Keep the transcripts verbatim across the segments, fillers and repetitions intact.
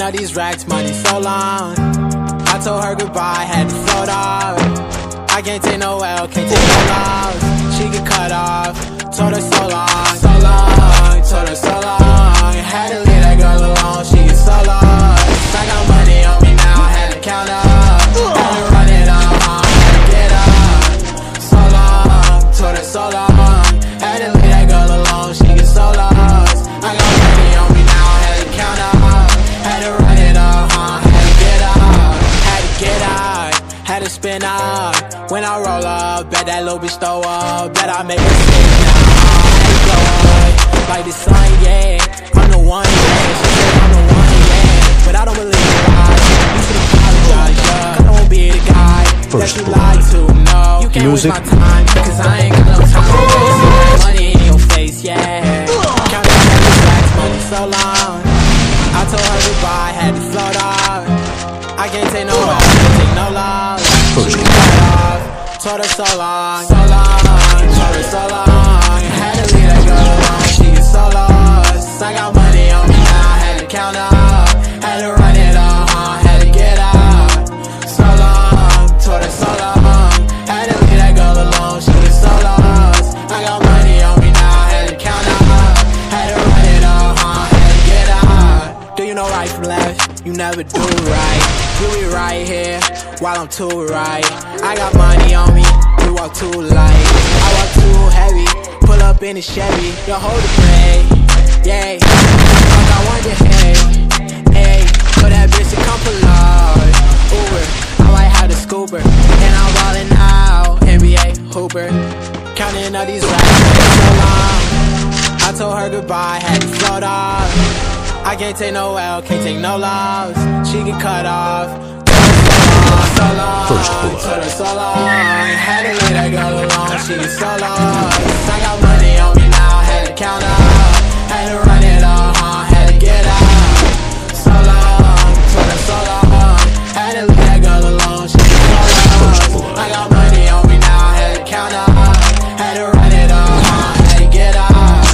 of these racks, money so long. I told her goodbye, had to float off. I can't take no L, can't take no loss. She get cut off, told her so long, so long, told her so long. Had to leave that girl alone, she get so lost. I got money on me now, had to count up. Had to run it up, uh, had to get up. So long, told her so long. Had to leave that girl alone, she get so lost. I got money on me now, had to count up. Had to run it up, uh, had to get up. Had to get up, had to spin up. When I roll up, bet that little bitch throw up. Bet I make her sick now, had to blow up. Like the sun, yeah, I'm the one, yeah. She said I'm the one, yeah. But I don't believe the lies. You should apologize, yeah. Cause I won't be the guy that you lied to, no. You can't waste my time, cause I ain't got no time to waste. Money in your face, yeah. Counting all these racks, money so long. I told her goodbye, had to float off. I can't take no loss, can't take no loss. She cut off, told her so long, so long, told her so long. Had to leave that girl alone, she get so lost. I got money on me now, had to count up. Had to run it up, uh, had to get up. So long, told her so long. Had to leave that girl alone, she get so lost. I got money on me now, had to count up. Had to run it up, uh, had to get up. Do you know right from left? You never do right. You be right here while I'm too right. I got money on me, we walk too light. I walk too heavy, pull up in a Chevy. Yo, hold the brake, yeah. I got one to hey, hey. Put that bitch to come for large. Uber, I might have the scooper. And I'm ballin' out, N B A Hooper. Counting all these racks for so long. I told her goodbye, had to float off. I can't take no L, can't take no loss. She get cut off. So long, First blood. told her so long. Had to leave that girl alone, she get so lost. I got money on me now, had to count up. Had to run it up, uh, had to get up. So long, told her so long. Had to leave that girl alone, she get so lost. I got money on me now, had to count up. Had to run it up, uh, had to get up.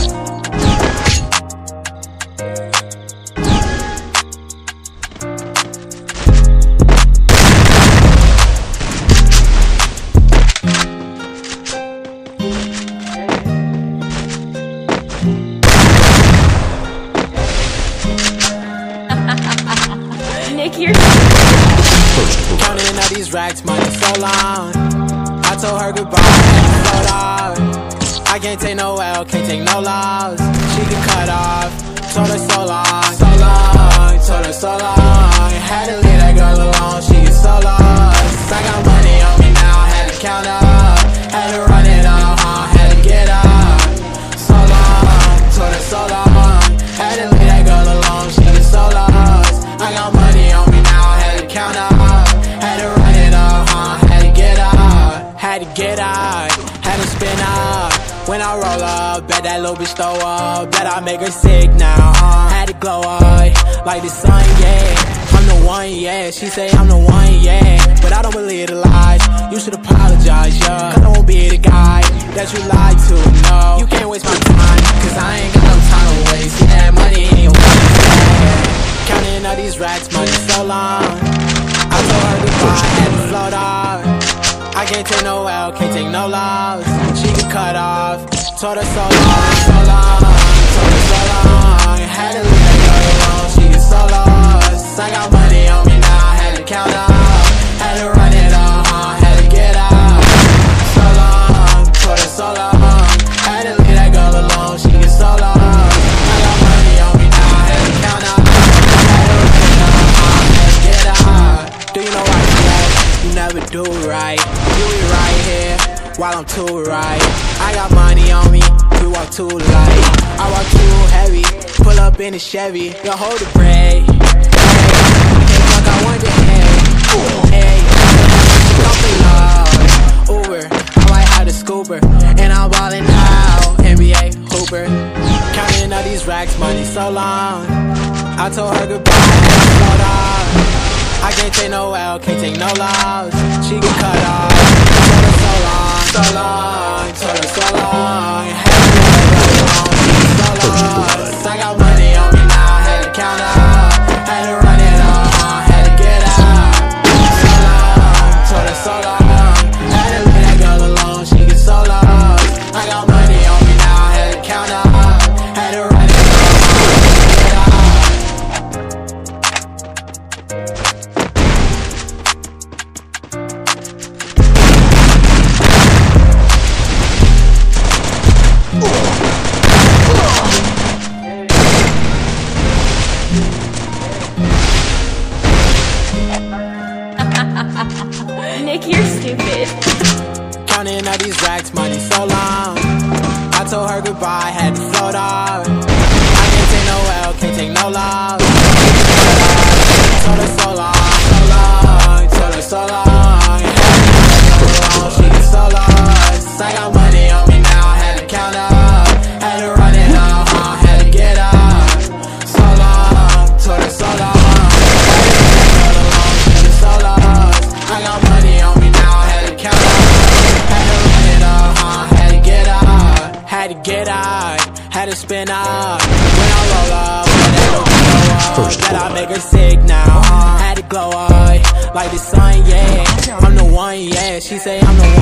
Counting all these racks, money so long. I told her goodbye, had to float off. I can't take no L, can't take no loss. She get cut off, told her so long, so long, told her so long. Had to leave that girl alone, she get so lost. I got money on me now, had to count up. Had to run it up, uh, had to get up. So long, told her so long. Had to leave that girl alone, she get so lost. I got money on me now, had to count up. Had to run it up, uh, had to get up. Had to get up, had to spin up. When I roll up, bet that little bitch throw up. Bet I make her sick now, uh, had to glow up. Like the sun, yeah, I'm the one, yeah. She say I'm the one, yeah. But I don't believe the lies, you should apologize, yeah. Cause I won't be the guy that you lied to, no. You can't waste my time, cause I ain't got no time to waste. Yeah, money in your face, yeah. Counting all these racks, money so long. I told her goodbye, had to float off. I can't take no L, can't take no loss. She get cut off, told her so long, so long, told her so long. Had to leave that girl alone, she get so lost. I got money on me now, had to count up. Had to run it up, uh, had to get up. So long, told her so long. Had to leave that girl alone, she get so lost. I got money on me now, had to count up. Had to run it up, uh, had to get up. Do you know right from left? You never do right. You be right here while I'm too right. I got money on me, we walk too light. I walk too heavy, pull up in a Chevy. Yo, hold the brake, hey. Can't fuck, I want your head, hey. Don't be lost, Uber, I might have the scooper. And I'm ballin' out, N B A Hooper. Counting all these racks, money so long. I told her goodbye, had to float off. I can't take no L, can't take no loss. She get cut off, told her so long, so long, told her so long. Had to leave her alone, she get so lost. I got money on me now, had to count up. Had to run it Nick, you're stupid. Counting all these racks, money so long. I told her goodbye, had to float off. I can't take no L, can't take no loss. Told her so long, so long, told her so long. She was so lost. I got money on me now, had to count up. Had to run it up, huh? Had to get up. So long, told her so long. She was so lost. I got money on me now, had to count up. Had to run it up, huh? Had to get up. Had to get up, had to spin up. When I roll up, First that I make her sick now. Had to glow up like the sun, yeah. I'm the one, yeah. She say I'm the